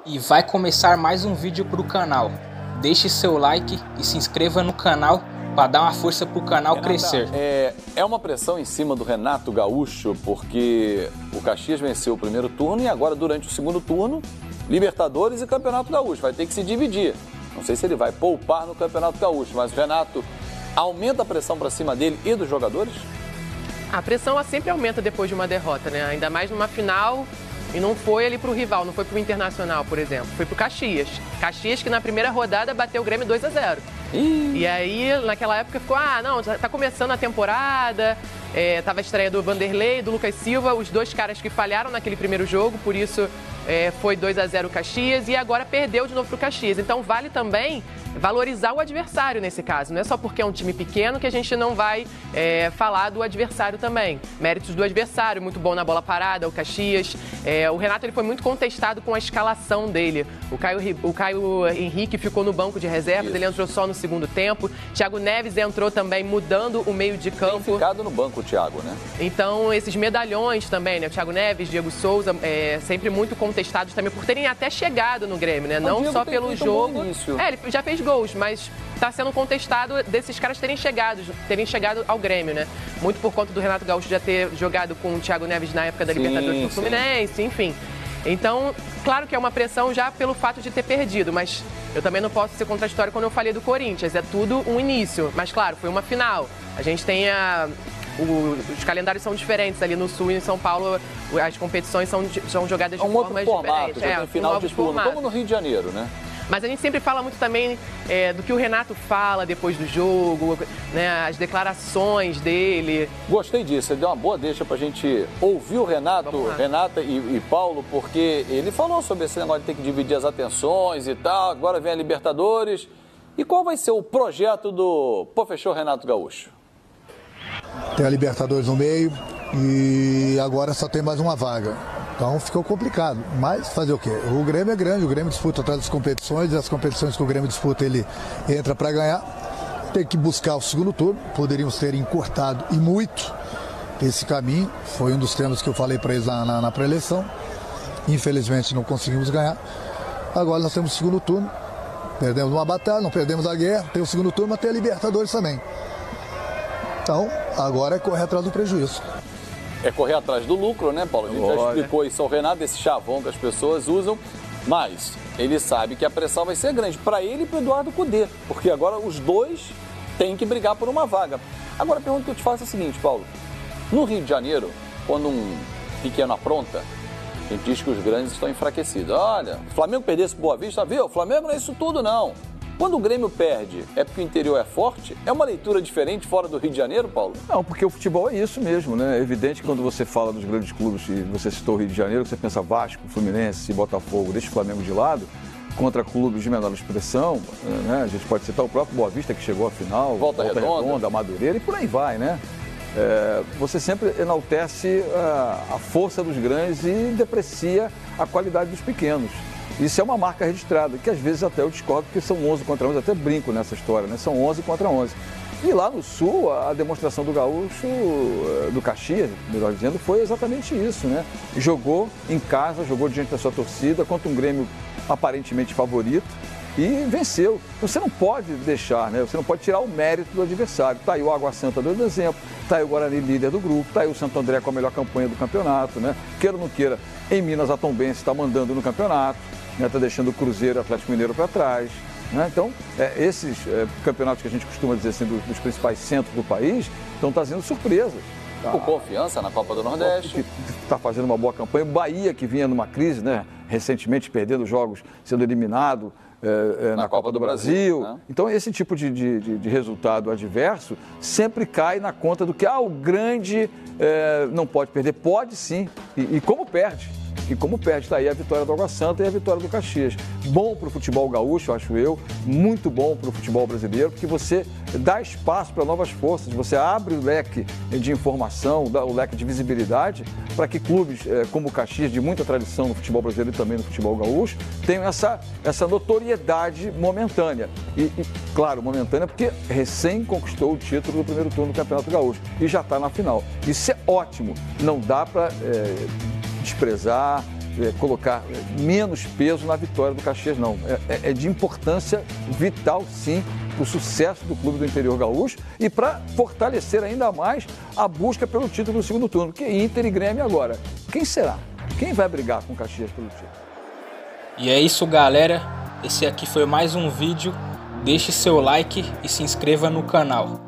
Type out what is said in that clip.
E vai começar mais um vídeo para o canal. Deixe seu like e se inscreva no canal para dar uma força para o canal Renata, crescer. É uma pressão em cima do Renato Gaúcho, porque o Caxias venceu o primeiro turno e agora, durante o segundo turno, Libertadores e Campeonato Gaúcho. Vai ter que se dividir. Não sei se ele vai poupar no Campeonato Gaúcho, mas o Renato aumenta a pressão para cima dele e dos jogadores? A pressão sempre aumenta depois de uma derrota, né? Ainda mais numa final. E não foi ali pro rival, não foi pro Internacional, por exemplo. Foi pro Caxias. Caxias que na primeira rodada bateu o Grêmio 2-0. E aí, naquela época, ficou, não, já tá começando a temporada. Tava a estreia do Vanderlei, do Lucas Silva, os dois caras que falharam naquele primeiro jogo, por isso foi 2-0 o Caxias e agora perdeu de novo pro Caxias. Então vale também valorizar o adversário nesse caso. Não é só porque é um time pequeno que a gente não vai falar do adversário também. Méritos do adversário, muito bom na bola parada, o Caxias. O Renato ele foi muito contestado com a escalação dele. O Caio Henrique ficou no banco de reservas, ele entrou só no segundo tempo. Thiago Neves entrou também mudando o meio de campo. Tem ficado no banco o Thiago, né? Então esses medalhões também, né? O Thiago Neves, Diego Souza, sempre muito contestados também por terem até chegado no Grêmio, né? Não só pelo jogo. Ele já fez gols, mas está sendo contestado desses caras terem chegado ao Grêmio, né? Muito por conta do Renato Gaúcho já ter jogado com o Thiago Neves na época da Libertadores do Fluminense, enfim. Então, claro que é uma pressão já pelo fato de ter perdido, mas eu também não posso ser contraditório quando eu falei do Corinthians. É tudo um início, mas claro, foi uma final. A gente tem os calendários são diferentes ali no Sul e em São Paulo, as competições são jogadas de formas diferentes. Já tem final de turno, como no Rio de Janeiro, né? Mas a gente sempre fala muito também do que o Renato fala depois do jogo, né, as declarações dele. Gostei disso, ele deu uma boa deixa pra gente ouvir o Renato, Renata e Paulo, porque ele falou sobre esse negócio de ter que dividir as atenções e tal, agora vem a Libertadores. E qual vai ser o projeto do professor Renato Gaúcho? Tem a Libertadores no meio e agora só tem mais uma vaga. Então ficou complicado, mas fazer o quê? O Grêmio é grande, o Grêmio disputa atrás das competições, e as competições que o Grêmio disputa ele entra para ganhar. Tem que buscar o segundo turno, poderíamos ter encurtado e muito esse caminho, foi um dos temas que eu falei para eles na pré-eleição. Infelizmente não conseguimos ganhar. Agora nós temos o segundo turno, perdemos uma batalha, não perdemos a guerra, tem o segundo turno, mas tem a Libertadores também. Então agora é correr atrás do prejuízo. É correr atrás do lucro, né, Paulo? A gente já explicou isso ao Renato, esse chavão que as pessoas usam, mas ele sabe que a pressão vai ser grande para ele e para o Eduardo Cudê, porque agora os dois têm que brigar por uma vaga. Agora a pergunta que eu te faço é a seguinte, Paulo. No Rio de Janeiro, quando um pequeno apronta, a gente diz que os grandes estão enfraquecidos. Olha, o Flamengo perdesse Boa Vista, viu? O Flamengo não é isso tudo, não. Quando o Grêmio perde, é porque o interior é forte? É uma leitura diferente fora do Rio de Janeiro, Paulo? Não, porque o futebol é isso mesmo, né? É evidente que quando você fala dos grandes clubes, e você citou o Rio de Janeiro, você pensa Vasco, Fluminense, Botafogo, deixa o Flamengo de lado, contra clubes de menor expressão, né? A gente pode citar o próprio Boa Vista, que chegou à final, Volta Redonda, Madureira e por aí vai, né? Você sempre enaltece a força dos grandes e deprecia a qualidade dos pequenos. Isso é uma marca registrada, que às vezes até eu discordo, porque são 11 contra 11, até brinco nessa história, né? São 11 contra 11. E lá no Sul, a demonstração do Gaúcho, do Caxias, melhor dizendo, foi exatamente isso, né? Jogou em casa, jogou diante da sua torcida, contra um Grêmio aparentemente favorito e venceu. Você não pode deixar, né? Você não pode tirar o mérito do adversário. Está aí o Água Santa dando exemplo, está aí o Guarani líder do grupo, está aí o Santo André com a melhor campanha do campeonato, né? Queira ou não queira, em Minas a Tombense está mandando no campeonato. Está deixando o Cruzeiro e o Atlético Mineiro para trás. Né? Então, esses campeonatos que a gente costuma dizer assim, dos principais centros do país, estão trazendo surpresas. Com confiança na Copa do Nordeste. Que está fazendo uma boa campanha. O Bahia, que vinha numa crise, né? Recentemente perdendo jogos, sendo eliminado na Copa do Brasil. Né? Então, esse tipo de resultado adverso sempre cai na conta do que o grande não pode perder. Pode sim. E como perde? E como perde, está aí a vitória do Água Santa e a vitória do Caxias. Bom para o futebol gaúcho, acho eu, muito bom para o futebol brasileiro, porque você dá espaço para novas forças, você abre o leque de informação, o leque de visibilidade, para que clubes como o Caxias, de muita tradição no futebol brasileiro e também no futebol gaúcho, tenham essa notoriedade momentânea. E, claro, momentânea porque recém conquistou o título do primeiro turno do Campeonato Gaúcho e já está na final. Isso é ótimo, não dá para desprezar, colocar menos peso na vitória do Caxias, não. É de importância vital, sim, para o sucesso do clube do interior gaúcho e para fortalecer ainda mais a busca pelo título do segundo turno, que é Inter e Grêmio agora. Quem será? Quem vai brigar com o Caxias pelo título? E é isso, galera. Esse aqui foi mais um vídeo. Deixe seu like e se inscreva no canal.